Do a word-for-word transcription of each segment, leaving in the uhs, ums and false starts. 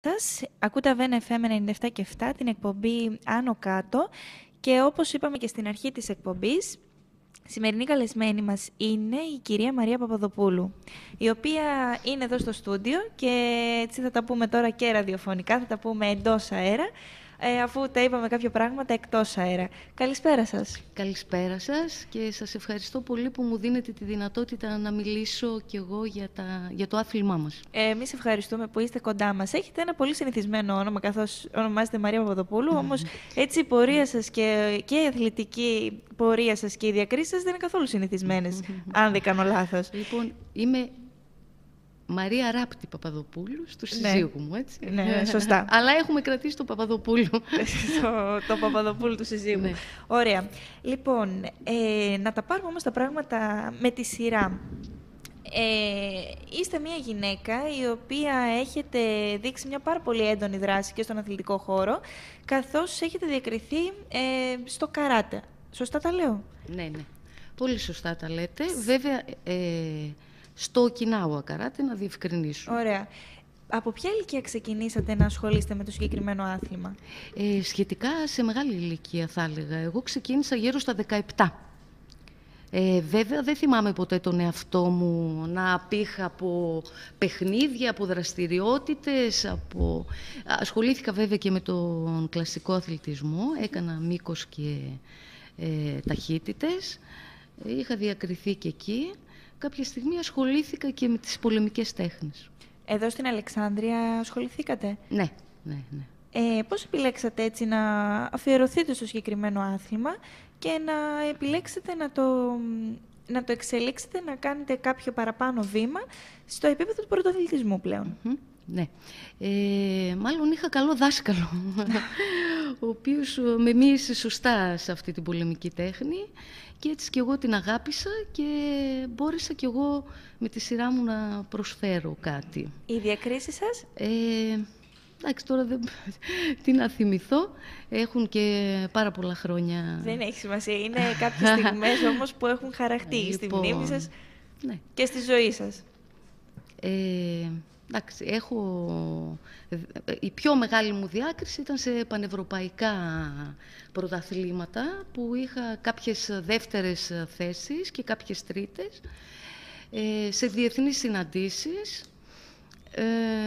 Σας. Ακούτε Αβένα εφ εμ ενενήντα επτά και επτά, την εκπομπή Άνω Κάτω, και όπως είπαμε και στην αρχή της εκπομπής, σημερινή καλεσμένη μας είναι η κυρία Μαρία Παπαδοπούλου, η οποία είναι εδώ στο στούντιο και έτσι θα τα πούμε τώρα και ραδιοφωνικά, θα τα πούμε εντός αέρα, ε, αφού τα είπαμε κάποια πράγματα εκτός αέρα. Καλησπέρα σας. Καλησπέρα σας και σας ευχαριστώ πολύ που μου δίνετε τη δυνατότητα να μιλήσω κι εγώ για, τα, για το άθλημά μας. Ε, εμείς ευχαριστούμε που είστε κοντά μας. Έχετε ένα πολύ συνηθισμένο όνομα, καθώς ονομάζετε Μαρία Παπαδοπούλου, όμως έτσι η πορεία σας και, και η αθλητική πορεία σας και οι διακρίσεις σας δεν είναι καθόλου συνηθισμένες, αν δεν κάνω λάθος. Λοιπόν, είμαι Μαρία Ράπτη Παπαδοπούλου, του συζύγου μου, έτσι. Ναι, ναι, σωστά. Αλλά έχουμε κρατήσει το Παπαδοπούλου. το, το Παπαδοπούλου του συζύγου. Ναι. Ωραία. Λοιπόν, ε, να τα πάρουμε όμως τα πράγματα με τη σειρά. Ε, είστε μια γυναίκα η οποία έχετε δείξει μια πάρα πολύ έντονη δράση και στον αθλητικό χώρο, καθώς έχετε διακριθεί ε, στο καράτε. Σωστά τα λέω? Ναι, ναι. Πολύ σωστά τα λέτε. Βέβαια, ε, στο Οκινάουα καράτε, να διευκρινίσω. Ωραία. Από ποια ηλικία ξεκινήσατε να ασχολείστε με το συγκεκριμένο άθλημα? Ε, σχετικά σε μεγάλη ηλικία, θα έλεγα. Εγώ ξεκίνησα γύρω στα δεκαεπτά. Ε, βέβαια, δεν θυμάμαι ποτέ τον εαυτό μου να απήχα από παιχνίδια, από δραστηριότητες, από... Ασχολήθηκα βέβαια και με τον κλασικό αθλητισμό, έκανα μήκος και ε, ταχύτητες, είχα διακριθεί και εκεί. Κάποια στιγμή ασχολήθηκα και με τις πολεμικές τέχνες. Εδώ στην Αλεξάνδρεια ασχοληθήκατε? Ναι, ναι, ναι. Ε, πώς επιλέξατε έτσι να αφιερωθείτε στο συγκεκριμένο άθλημα και να επιλέξετε να το, να το εξελίξετε, να κάνετε κάποιο παραπάνω βήμα στο επίπεδο του πρωτοαθλητισμού πλέον? Mm-hmm, ναι. Ε, μάλλον είχα καλό δάσκαλο, ο οποίος με μοίησε σωστά σε αυτή την πολεμική τέχνη και έτσι και εγώ την αγάπησα και μπόρεσα και εγώ με τη σειρά μου να προσφέρω κάτι. Οι διακρίσεις σας? Ε, εντάξει, τώρα δεν... τι να θυμηθώ. Έχουν και πάρα πολλά χρόνια. Δεν έχει σημασία. Είναι κάποιες στιγμές όμως που έχουν χαραχτεί λοιπόν, στη μνήμη σας, ναι, και στη ζωή σας. Ε, εντάξει, έχω... Η πιο μεγάλη μου διάκριση ήταν σε πανευρωπαϊκά πρωταθλήματα που είχα κάποιες δεύτερες θέσεις και κάποιες τρίτες, ε, σε διεθνείς συναντήσεις. Ε,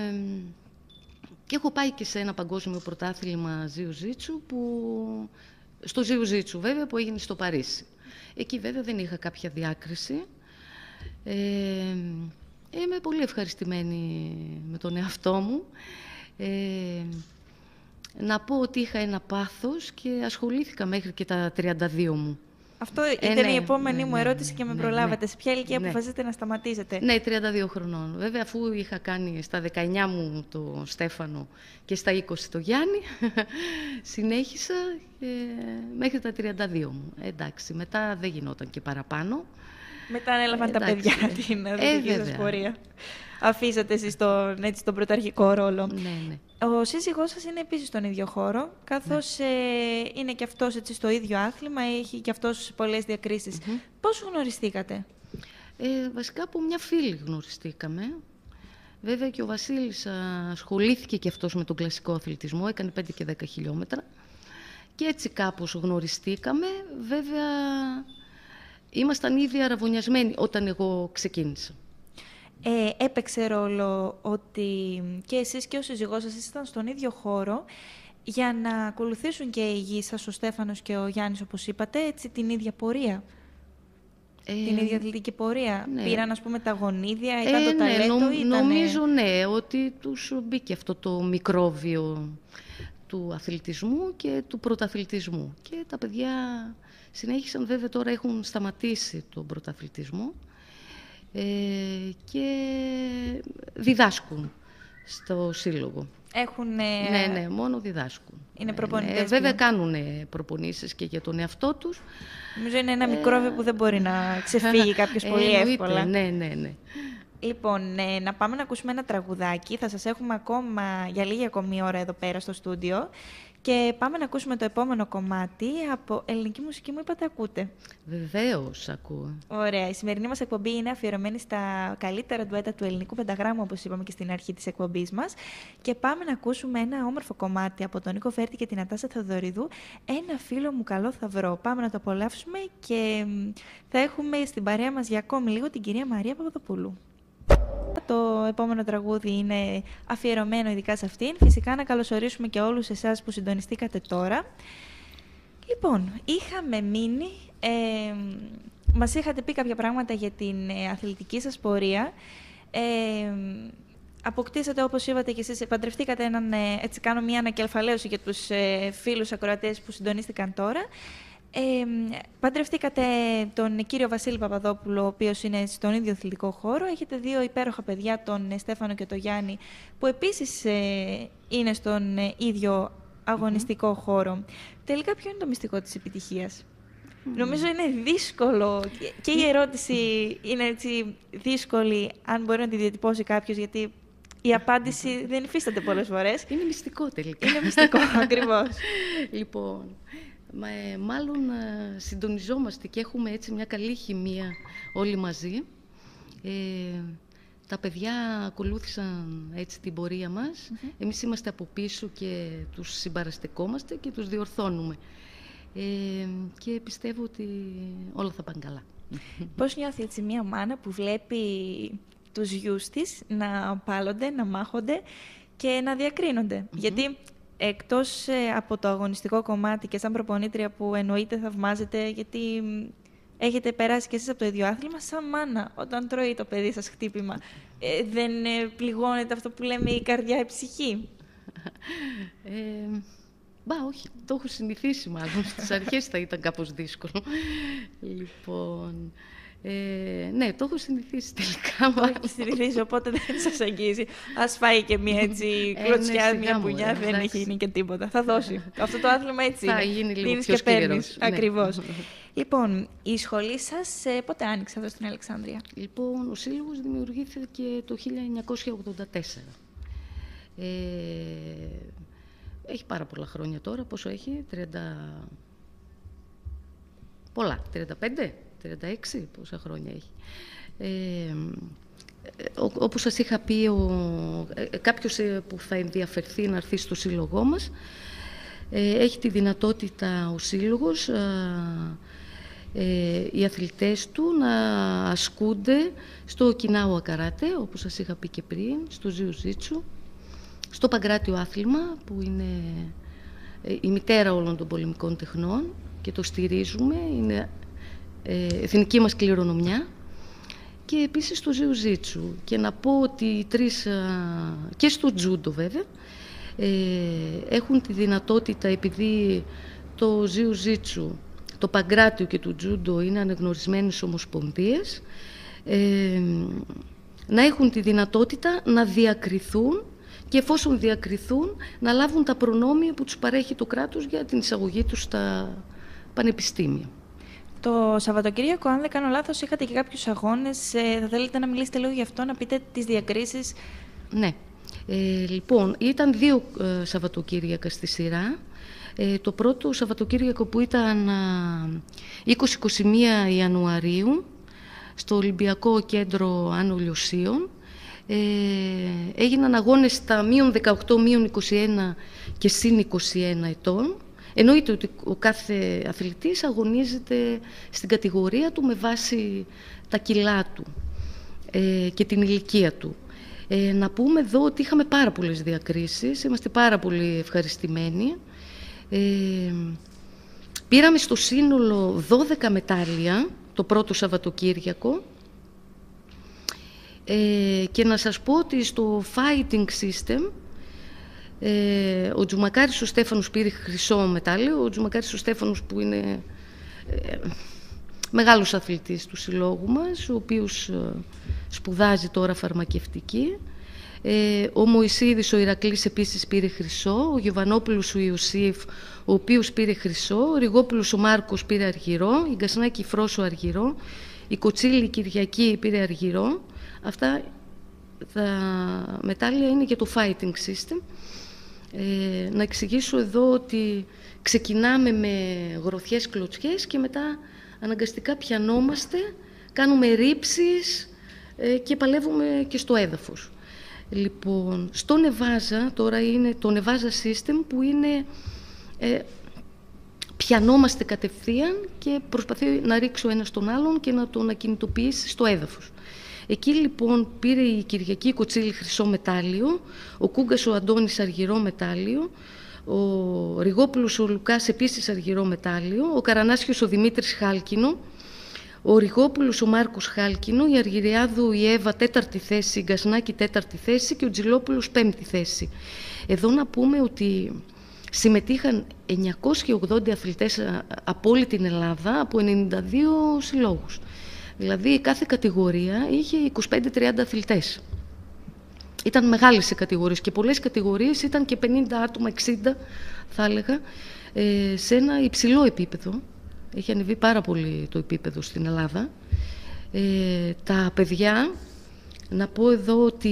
Και έχω πάει και σε ένα παγκόσμιο πρωτάθλημα Ζιουζίτσου, που... στο Ζιουζίτσου βέβαια, που έγινε στο Παρίσι. Εκεί βέβαια δεν είχα κάποια διάκριση. Ε, είμαι πολύ ευχαριστημένη με τον εαυτό μου. Ε, να πω ότι είχα ένα πάθος και ασχολήθηκα μέχρι και τα τριάντα δύο μου. Αυτό ήταν ε, ναι, η επόμενη ναι, μου ερώτηση και με ναι, προλάβατε. Ναι. Σε ποια ηλικία ναι. αποφασίσετε να σταματήσετε? Ναι, τριάντα δύο χρονών. Βέβαια, αφού είχα κάνει στα δεκαεννιά μου το Στέφανο και στα είκοσι το Γιάννη, συνέχισα ε, μέχρι τα τριάντα δύο μου. Ε, εντάξει, μετά δεν γινόταν και παραπάνω. Μετά ανέλαβαν ε, τα παιδιά την αθλητική ε, σας πορεία. Αφήσατε εσείς τον, έτσι, τον πρωταρχικό ρόλο. Ναι, ναι. Ο σύζυγός σας είναι επίσης στον ίδιο χώρο, καθώς ναι. ε, είναι και αυτός έτσι, στο ίδιο άθλημα, έχει και αυτός πολλές διακρίσεις. Mm-hmm. Πώς γνωριστήκατε? Ε, βασικά από μια φίλη γνωριστήκαμε. Βέβαια και ο Βασίλης ασχολήθηκε και αυτός με τον κλασικό αθλητισμό, έκανε πέντε και δέκα χιλιόμετρα. Και έτσι κάπως γνωριστήκαμε. Βέβαια ήμασταν ήδη αραβωνιασμένοι όταν εγώ ξεκίνησα. Ε, έπαιξε ρόλο ότι και εσείς και ο σύζυγός σας ήσασταν στον ίδιο χώρο για να ακολουθήσουν και οι γη σας, ο Στέφανος και ο Γιάννης, όπως είπατε, έτσι την ίδια πορεία, ε, την ίδια αθλητική πορεία? Ναι. Πήραν, ας πούμε, τα γονίδια, ήταν ε, το ταλέντο? Ναι, νο, ήτανε... Νομίζω, ναι, ότι τους μπήκε αυτό το μικρόβιο του αθλητισμού και του πρωταθλητισμού. Και τα παιδιά συνέχισαν, βέβαια τώρα έχουν σταματήσει τον πρωταθλητισμό. Ε, και διδάσκουν στο σύλλογο. Έχουν... Ναι, ναι, μόνο διδάσκουν. Είναι προπονητές. Ε, βέβαια κάνουν προπονήσεις και για τον εαυτό τους. Νομίζω είναι ένα μικρόβιο ε, που δεν μπορεί να ξεφύγει κάποιος ε, πολύ εύκολα. Ναι, ναι, ναι. Λοιπόν, ε, να πάμε να ακούσουμε ένα τραγουδάκι. Θα σας έχουμε ακόμα για λίγη ακόμη ώρα εδώ πέρα στο στούντιο. Και πάμε να ακούσουμε το επόμενο κομμάτι από ελληνική μουσική. Μου είπατε ακούτε? Βεβαίως ακούω. Ωραία. Η σημερινή μας εκπομπή είναι αφιερωμένη στα καλύτερα ντουέτα του ελληνικού πενταγράμμου, όπως είπαμε και στην αρχή της εκπομπής μας. Και πάμε να ακούσουμε ένα όμορφο κομμάτι από τον Νίκο Φέρτη και την Νατάσα Θεοδωριδού. Ένα φίλο μου καλό θα βρω. Πάμε να το απολαύσουμε και θα έχουμε στην παρέα μας για ακόμη λίγο την κυρία Μαρία Παπαδοπούλου. Το επόμενο τραγούδι είναι αφιερωμένο ειδικά σε αυτήν. Φυσικά να καλωσορίσουμε και όλους εσάς που συντονιστήκατε τώρα. Λοιπόν, είχαμε μείνει, ε, μας είχατε πει κάποια πράγματα για την ε, αθλητική σας πορεία. Ε, αποκτήσατε, όπως είπατε και εσείς, παντρευτήκατε έναν, ε, έτσι κάνω μια ανακεφαλαίωση για τους ε, φίλους ακροατές που συντονίστηκαν τώρα. Ε, παντρευτήκατε τον κύριο Βασίλη Παπαδόπουλο, ο οποίος είναι στον ίδιο αθλητικό χώρο. Έχετε δύο υπέροχα παιδιά, τον Στέφανο και τον Γιάννη, που επίσης ε, είναι στον ε, ίδιο αγωνιστικό mm-hmm. χώρο. Τελικά, ποιο είναι το μυστικό της επιτυχίας? Mm-hmm. Νομίζω είναι δύσκολο και, και η ερώτηση είναι έτσι δύσκολη, αν μπορεί να τη διατυπώσει κάποιος, γιατί η απάντηση δεν υφίσταται πολλές φορές. Είναι μυστικό τελικά. Είναι μυστικό, ακριβώς. Λοιπόν... Ε, μάλλον ε, συντονιζόμαστε και έχουμε έτσι μια καλή χημεία όλοι μαζί. Ε, τα παιδιά ακολούθησαν έτσι την πορεία μας. Mm-hmm. Εμείς είμαστε από πίσω και τους συμπαραστεκόμαστε και τους διορθώνουμε. Ε, και πιστεύω ότι όλα θα πάνε καλά. Πώς νιώθει έτσι μια μάνα που βλέπει τους γιους της να πάλονται, να μάχονται και να διακρίνονται? Mm-hmm. Γιατί... Εκτός ε, από το αγωνιστικό κομμάτι και σαν προπονήτρια που εννοείται θαυμάζετε, γιατί έχετε περάσει κι εσείς από το ίδιο άθλημα, σαν μάνα, όταν τρώει το παιδί σας χτύπημα, ε, δεν ε, πληγώνεται αυτό που λέμε η καρδιά, η ψυχή? Ε, μπα, όχι, το έχω συνηθίσει μάλλον. Στις αρχές θα ήταν κάπως δύσκολο. Λοιπόν... Ε, ναι, το έχω συνηθίσει τελικά. Το έχω συνηθίσει, οπότε δεν σας αγγίζει. Ας φάει και μία έτσι κλωτσιά, ε, ναι, μία μπουνιά, δεν έχει γίνει και τίποτα. Θα δώσει. Αυτό το άθλημα έτσι θα είναι. γίνει λίγο πιο σκληρός. Ακριβώς. Λοιπόν, η σχολή σας πότε άνοιξε εδώ στην Αλεξάνδρεια? Λοιπόν, ο Σύλλογος δημιουργήθηκε το χίλια εννιακόσια ογδόντα τέσσερα. Ε, έχει πάρα πολλά χρόνια τώρα. Πόσο έχει? τριάντα... Πολλά. τριάντα πέντε? τριάντα έξι, πόσα χρόνια έχει. Ε, όπως σας είχα πει, ο, κάποιος που θα ενδιαφερθεί να έρθει στο σύλλογό μας, ε, έχει τη δυνατότητα ο σύλλογος, ε, οι αθλητές του να ασκούνται στο Οκινάουα Καράτε, όπως σας είχα πει και πριν, στο Ζιουζίτσου, στο Παγκράτιο άθλημα, που είναι η μητέρα όλων των πολεμικών τεχνών και το στηρίζουμε, είναι εθνική μας κληρονομιά, και επίσης στο Ζιουζίτσου. Και να πω ότι οι τρεις, και στο Τζούντο βέβαια, έχουν τη δυνατότητα, επειδή το Ζιουζίτσου, το Παγκράτιο και το Τζούντο είναι αναγνωρισμένες ομοσπονδίες, να έχουν τη δυνατότητα να διακριθούν και εφόσον διακριθούν να λάβουν τα προνόμια που τους παρέχει το κράτος για την εισαγωγή τους στα πανεπιστήμια. Το Σαββατοκύριακο, αν δεν κάνω λάθος, είχατε και κάποιους αγώνες. Ε, θα θέλετε να μιλήσετε λίγο γι' αυτό, να πείτε τις διακρίσεις? Ναι. Ε, λοιπόν, ήταν δύο ε, Σαββατοκύριακα στη σειρά. Ε, το πρώτο Σαββατοκύριακο που ήταν είκοσι με είκοσι μία Ιανουαρίου, στο Ολυμπιακό Κέντρο Άνω Λιωσίων, ε, έγιναν αγώνες στα μείον δεκαοκτώ, μείον είκοσι ένα και συν είκοσι ένα ετών. Εννοείται ότι ο κάθε αθλητής αγωνίζεται στην κατηγορία του με βάση τα κιλά του ε, και την ηλικία του. Ε, να πούμε εδώ ότι είχαμε πάρα πολλές διακρίσεις, είμαστε πάρα πολύ ευχαριστημένοι. Ε, πήραμε στο σύνολο δώδεκα μετάλλια το πρώτο Σαββατοκύριακο, ε, και να σας πω ότι στο fighting system Ε, ο Τζουμακάρης ο Στέφανος πήρε χρυσό μετάλλιο. Ο Τζουμακάρης ο Στέφανος, που είναι ε, μεγάλος αθλητής του συλλόγου μας, ο οποίος ε, σπουδάζει τώρα φαρμακευτική. Ε, ο Μωυσίδης ο Ηρακλής επίσης πήρε χρυσό. Ο Γιωβανόπουλος ο Ιωσήφ, ο οποίος πήρε χρυσό. Ο Ριγόπουλος ο Μάρκος πήρε αργυρό. Η Γκασνάκη Φρόσο αργυρό. Η Κοτσίλη Κυριακή πήρε αργυρό. Αυτά τα μετάλλια είναι για το fighting system. Ε, να εξηγήσω εδώ ότι ξεκινάμε με γροθιές κλωτσιές και μετά αναγκαστικά πιανόμαστε, κάνουμε ρήψεις ε, και παλεύουμε και στο έδαφος. Λοιπόν, στο Νεβάζα, τώρα είναι το Νεβάζα System που είναι ε, πιανόμαστε κατευθείαν και προσπαθεί να ρίξει ο ένας τον άλλον και να τον ακινητοποιήσει στο έδαφος. Εκεί λοιπόν πήρε η Κυριακή Κοτσίλη χρυσό μετάλλιο, ο Κούγκας ο Αντώνης αργυρό μετάλλιο, ο Ριγόπουλος ο Λουκάς επίσης αργυρό μετάλλιο, ο Καρανάσιος ο Δημήτρης χάλκινο, ο Ριγόπουλος ο Μάρκος χάλκινο, η Αργυριάδου η Εύα τέταρτη θέση, η Γκασνάκη τέταρτη θέση και ο Τζιλόπουλος πέμπτη θέση. Εδώ να πούμε ότι συμμετείχαν εννιακόσιοι ογδόντα αθλητές από όλη την Ελλάδα, από ενενήντα δύο συλλόγους. Δηλαδή κάθε κατηγορία είχε είκοσι πέντε τριάντα αθλητές. Ήταν μεγάλες οι κατηγορίες και πολλές κατηγορίες ήταν και πενήντα άτομα, εξήντα θα έλεγα, σε ένα υψηλό επίπεδο. Έχει ανεβεί πάρα πολύ το επίπεδο στην Ελλάδα. Ε, τα παιδιά, να πω εδώ ότι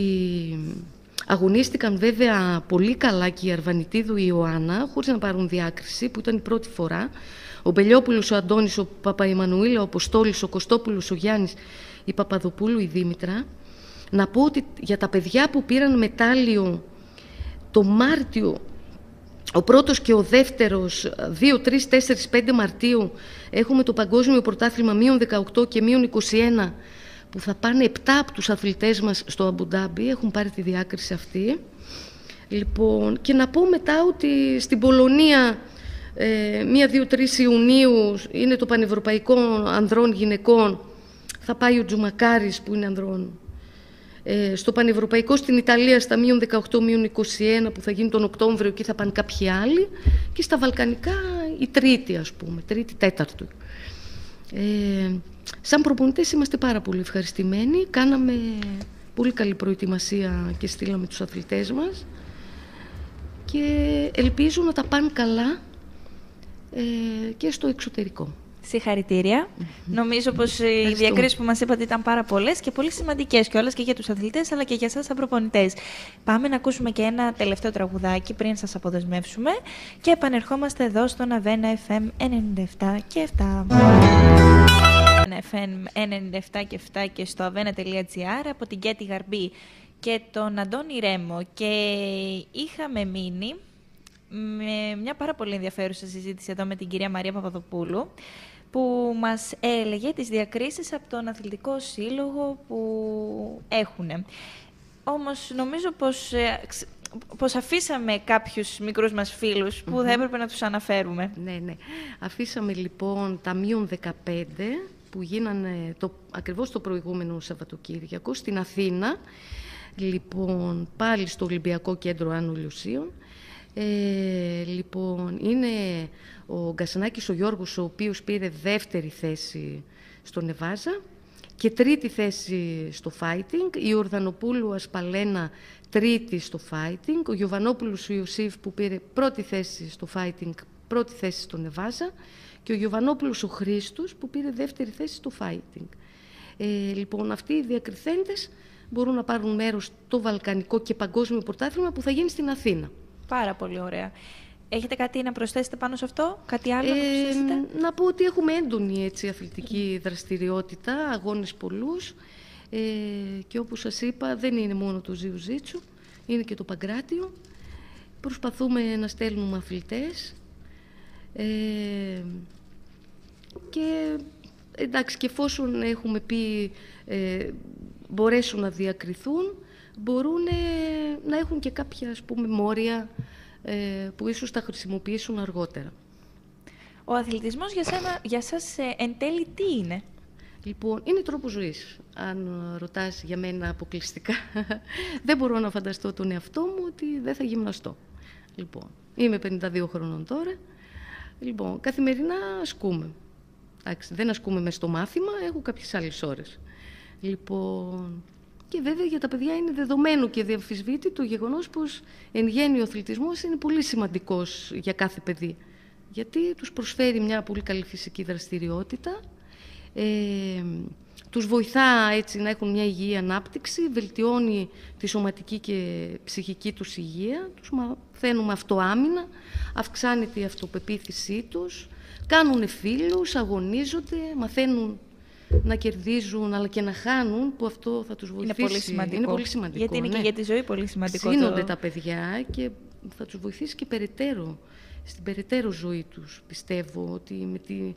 αγωνίστηκαν βέβαια πολύ καλά και η Αρβανιτίδου η Ιωάννα, χωρίς να πάρουν διάκριση, που ήταν η πρώτη φορά. Ο Μπελιόπουλος ο Αντώνης, ο Παπαϊμανουήλ, ο Αποστόλης, ο Κωστόπουλος ο Γιάννης, η Παπαδοπούλου η Δήμητρα. Να πω ότι για τα παιδιά που πήραν μετάλλιο το Μάρτιο, ο πρώτος και ο δεύτερος, δύο, τρεις, τέσσερις, πέντε Μαρτίου, έχουμε το Παγκόσμιο Πρωτάθλημα μείον δεκαοκτώ και μείον είκοσι ένα, που θα πάνε επτά από τους αθλητές μας στο Αμπουντάμπι, έχουν πάρει τη διάκριση αυτή. Λοιπόν, και να πω μετά ότι στην Πολωνία, ε, μία, δύο, τρεις Ιουνίου, είναι το Πανευρωπαϊκό Ανδρών Γυναικών, θα πάει ο Τζουμακάρης που είναι ανδρών. Ε, στο Πανευρωπαϊκό στην Ιταλία στα μείον δεκαοκτώ μείον είκοσι ένα που θα γίνει τον Οκτώβριο, εκεί θα πάνε κάποιοι άλλοι, και στα Βαλκανικά η τρίτη, ας πούμε, τρίτη τέταρτου. Ε, σαν προπονητές είμαστε πάρα πολύ ευχαριστημένοι, κάναμε πολύ καλή προετοιμασία και στείλαμε τους αθλητές μας και ελπίζω να τα πάνε καλά ε, και στο εξωτερικό. Συγχαρητήρια. Mm-hmm. Νομίζω πως οι διακρίσεις που μας είπατε ήταν πάρα πολλές και πολύ σημαντικές κιόλας και για τους αθλητές αλλά και για εσάς σαν προπονητές. Πάμε να ακούσουμε και ένα τελευταίο τραγουδάκι πριν σας αποδεσμεύσουμε και επανερχόμαστε εδώ στον Αβένα εφ εμ ενενήντα επτά και επτά. εφ εμ ενενήντα επτά και επτά και στο αβένα τελεία τζι άρ από την Κέτη Γαρμπή και τον Αντώνη Ρέμο, και είχαμε μείνει με μια πάρα πολύ ενδιαφέρουσα συζήτηση εδώ με την κυρία Μαρία Παπαδοπούλου, που μας έλεγε τις διακρίσεις από τον αθλητικό σύλλογο που έχουν. Όμως νομίζω πως, πως αφήσαμε κάποιους μικρούς μας φίλους που mm-hmm. θα έπρεπε να τους αναφέρουμε. Ναι, ναι. Αφήσαμε λοιπόν τα μείον δεκαπέντε που γίνανε το, ακριβώς το προηγούμενο Σαββατοκύριακο στην Αθήνα, λοιπόν πάλι στο Ολυμπιακό Κέντρο Άνω Λιωσίων. Ε, λοιπόν, είναι ο Γκασανάκης ο Γιώργος, ο οποίος πήρε δεύτερη θέση στο Νεβάζα και τρίτη θέση στο fighting, η Ορδανοπούλου Ασπαλένα τρίτη στο fighting, ο Γιωβανόπουλος ο Ιωσήφ που πήρε πρώτη θέση στο fighting, πρώτη θέση στο Νεβάζα, και ο Γιωβανόπουλος ο Χρήστος που πήρε δεύτερη θέση στο fighting. Ε, λοιπόν, αυτοί οι διακριθέντες μπορούν να πάρουν μέρος στο Βαλκανικό και Παγκόσμιο Πρωτάθλημα που θα γίνει στην Αθήνα. Πάρα πολύ ωραία. Έχετε κάτι να προσθέσετε πάνω σε αυτό, κάτι άλλο ε, να προσθέσετε? Να πω ότι έχουμε έντονη έτσι, αθλητική δραστηριότητα, αγώνες πολλούς ε, και όπως σας είπα δεν είναι μόνο το Ζιουζίτσου, είναι και το Παγκράτιο. Προσπαθούμε να στέλνουμε αθλητές ε, και εντάξει, και εφόσον έχουμε πει ε, μπορέσουν να διακριθούν, μπορούν να έχουν και κάποια ας πούμε μόρια ε, που ίσως τα χρησιμοποιήσουν αργότερα. Ο αθλητισμός για, σένα, για σας ε, εν τέλει τι είναι? Λοιπόν, είναι τρόπος ζωής. Αν ρωτάς για μένα αποκλειστικά, δεν μπορώ να φανταστώ τον εαυτό μου ότι δεν θα γυμναστώ. Λοιπόν, είμαι πενήντα δύο χρονών τώρα. Λοιπόν, καθημερινά ασκούμε. Εντάξει, δεν ασκούμε μες στο μάθημα, έχω κάποιες άλλες ώρες. Λοιπόν, και βέβαια για τα παιδιά είναι δεδομένο και διαμφισβήτητο το γεγονός πως εν γέννη ο αθλητισμός είναι πολύ σημαντικός για κάθε παιδί. Γιατί τους προσφέρει μια πολύ καλή φυσική δραστηριότητα, ε, τους βοηθά έτσι να έχουν μια υγιή ανάπτυξη, βελτιώνει τη σωματική και ψυχική τους υγεία, τους μαθαίνουμε αυτοάμυνα, αυξάνεται η αυτοπεποίθησή τους, κάνουν φίλους, αγωνίζονται, μαθαίνουν να κερδίζουν αλλά και να χάνουν, που αυτό θα τους βοηθήσει. Είναι πολύ σημαντικό. Είναι πολύ σημαντικό, γιατί είναι ναι. και για τη ζωή πολύ σημαντικό. Ξύνονται το... τα παιδιά και θα τους βοηθήσει και περαιτέρω, στην περαιτέρω ζωή τους. Πιστεύω ότι με τη...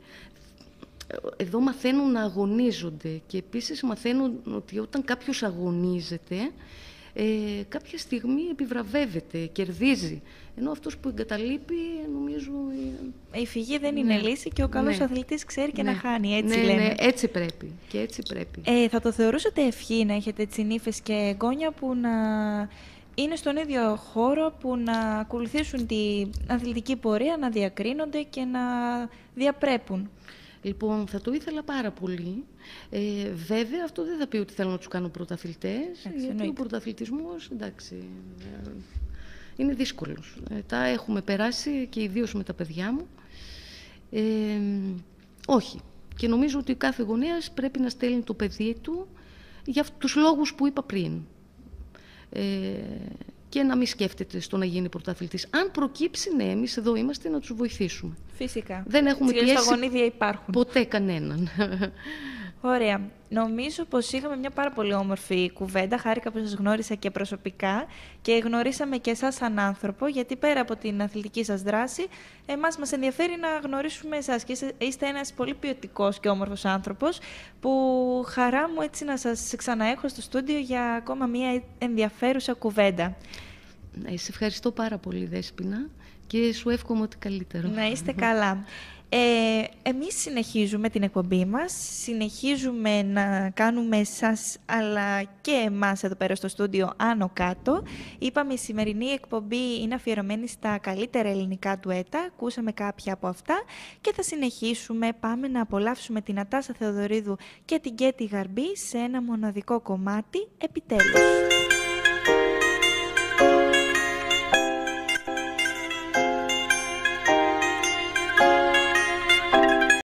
εδώ μαθαίνουν να αγωνίζονται και επίσης μαθαίνουν ότι όταν κάποιος αγωνίζεται, ε, κάποια στιγμή επιβραβεύεται, κερδίζει. Ενώ αυτός που εγκαταλείπει, νομίζω... Η φυγή δεν είναι ναι. λύση και ο καλός ναι. αθλητής ξέρει και ναι. να χάνει, έτσι ναι, λέμε. Ναι, έτσι πρέπει. Και έτσι πρέπει. Ε, θα το θεωρούσατε ευχή να έχετε έτσι νύφες και εγγόνια που να είναι στον ίδιο χώρο, που να ακολουθήσουν την αθλητική πορεία, να διακρίνονται και να διαπρέπουν? Λοιπόν, θα το ήθελα πάρα πολύ. Ε, βέβαια, αυτό δεν θα πει ότι θέλω να τους κάνω πρωταθλητές, εντάξει, γιατί ο πρωταθλητισμός, εντάξει, ε, είναι δύσκολος. Ε, τα έχουμε περάσει και ιδίως με τα παιδιά μου. Ε, όχι. Και νομίζω ότι κάθε γονέας πρέπει να στέλνει το παιδί του για τους λόγους που είπα πριν. Ε, και να μην σκέφτεται στο να γίνει πρωταθλητής. Αν προκύψει, ναι, εμείς εδώ είμαστε να τους βοηθήσουμε. Φυσικά. Δεν έχουμε πιέσει πιέσει τα γονίδια υπάρχουν. ποτέ κανέναν. Ωραία. Νομίζω πως είχαμε μια πάρα πολύ όμορφη κουβέντα. Χάρηκα που σας γνώρισα και προσωπικά και γνωρίσαμε και εσάς σαν άνθρωπο, γιατί πέρα από την αθλητική σας δράση, εμάς μας ενδιαφέρει να γνωρίσουμε εσάς και είστε ένας πολύ ποιοτικός και όμορφος άνθρωπος, που χαρά μου έτσι να σας ξαναέχω στο στούντιο για ακόμα μια ενδιαφέρουσα κουβέντα. Ε, σε ευχαριστώ πάρα πολύ, Δέσποινα, και σου εύχομαι ό,τι καλύτερο. Να είστε καλά. Ε, εμείς συνεχίζουμε την εκπομπή μας, συνεχίζουμε να κάνουμε εσάς αλλά και εμάς εδώ πέρα στο στούντιο άνω κάτω. Είπαμε η σημερινή εκπομπή είναι αφιερωμένη στα καλύτερα ελληνικά ντουέτα, ακούσαμε κάποια από αυτά και θα συνεχίσουμε. Πάμε να απολαύσουμε την Νατάσα Θεοδωρίδου και την Κέτη Γαρμπή σε ένα μοναδικό κομμάτι, επιτέλους.